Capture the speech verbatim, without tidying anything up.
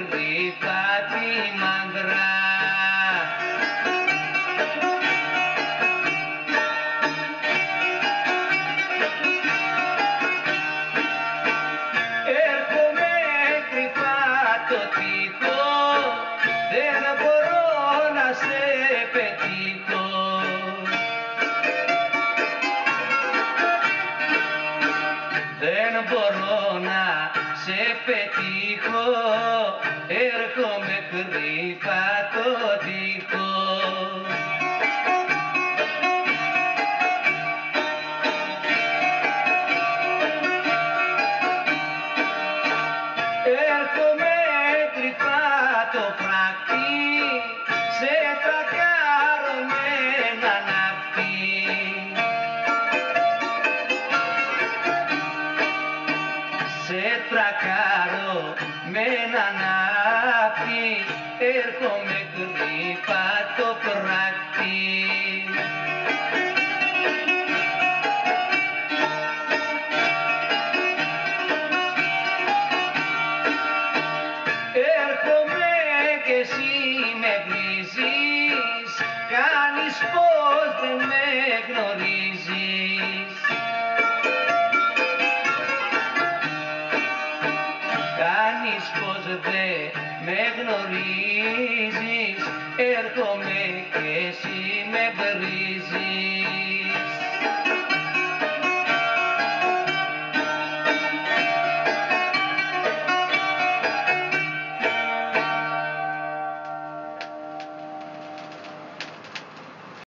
κρυφά τη μανδρά. Έρχομαι κρυφά το τείχο, δεν μπορώ να σε πετύχω. Δεν μπορώ να σε πετύχω, έρχομαι κρυφά το τείχο. Έρχομαι κρυφά το φράχτη, σε τρακάρω με ένα ναύτη. Σε τρακάρω με ένα ναύτη, έρχομαι κρυφά το φράχτη. Έρχομαι κι εσύ με βρίζεις, κάνεις πως δεν με γνωρίζεις. Κάνεις πως δεν με γνωρίζεις, έρχομαι κι εσύ με βρίζεις.